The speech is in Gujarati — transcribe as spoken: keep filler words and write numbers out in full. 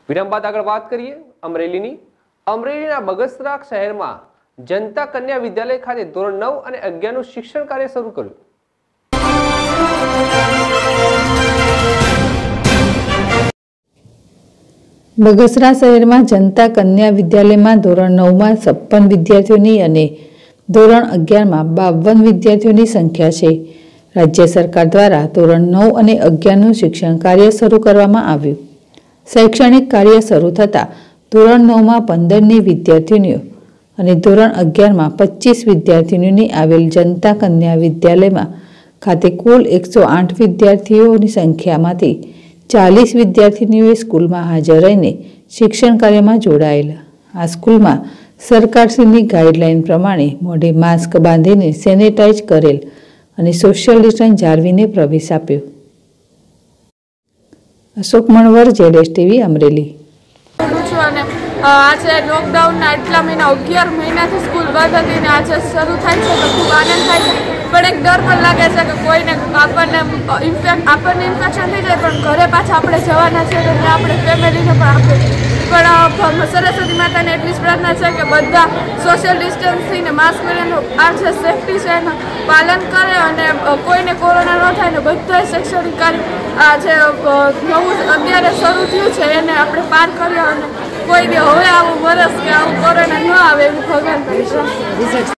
વિરામ બાદ આગળ વાત કરીએ અમરેલીની અમરેલીના બગસરા શહેરમાં જનતા કન્યા વિદ્યાલય ખાતે ધોરણ નવ અને અગિયાર નું શિક્ષણ કાર્ય શરૂ કર્યું। બગસરા શહેરમાં જનતા કન્યા વિદ્યાલયમાં ધોરણ નવ માં છપ્પન વિદ્યાર્થીઓની અને ધોરણ અગિયાર માં બાવન વિદ્યાર્થીઓની સંખ્યા છે। રાજ્ય સરકાર દ્વારા ધોરણ નવ અને અગિયાર નું શિક્ષણ કાર્ય શરૂ કરવામાં આવ્યું। શૈક્ષણિક કાર્ય શરૂ થતાં ધોરણ નવ માં પંદર ની વિદ્યાર્થીનીઓ અને ધોરણ અગિયાર માં પચીસ વિદ્યાર્થીનીઓની આવેલ જનતા કન્યા વિદ્યાલયમાં ખાતે કુલ એકસો આઠ વિદ્યાર્થીઓની સંખ્યામાંથી ચાલીસ વિદ્યાર્થીનીઓએ સ્કૂલમાં હાજર રહીને શિક્ષણ કાર્યમાં જોડાયેલા। આ સ્કૂલમાં સરકારશ્રીની ગાઈડલાઈન પ્રમાણે મોઢે માસ્ક બાંધીને સેનેટાઈઝ કરેલ અને સોશિયલ ડિસ્ટન્સ જાળવીને પ્રવેશ આપ્યો। અશોક મણવર, જેડેશ ટીવી, અમરેલી। આજે લોકડાઉનના એટલા મહિના અગિયાર મહિનાથી સ્કૂલ બંધ હતી ને આજે શરૂ થાય છે તો ખૂબ આનંદ થાય છે, પણ એક ડર પણ લાગે છે કે કોઈને આપણને ઇન્ફેક્ટ આપણને ઇન્ફેક્શન થઈ જાય, પણ ઘરે પાછા આપણે જવાના છે તો ત્યાં આપણે ફેમિલીને પણ આપીએ। પણ સરસ્વતી માતાને એટલી જ પ્રાર્થના છે કે બધા સોશિયલ ડિસ્ટન્સિંગ ને માસ્ક પહેરીને આ જે સેફટી છે એનું પાલન કરે અને કોઈને કોરોના ન થાય ને બધા શૈક્ષણિક કાર્ય આ જે નવું અત્યારે શરૂ થયું છે એને આપણે પાર કર્યો અને કોઈ હવે આવું વરસ કે આવું કોરોના ન આવે એવું ભગવાન કરીશું।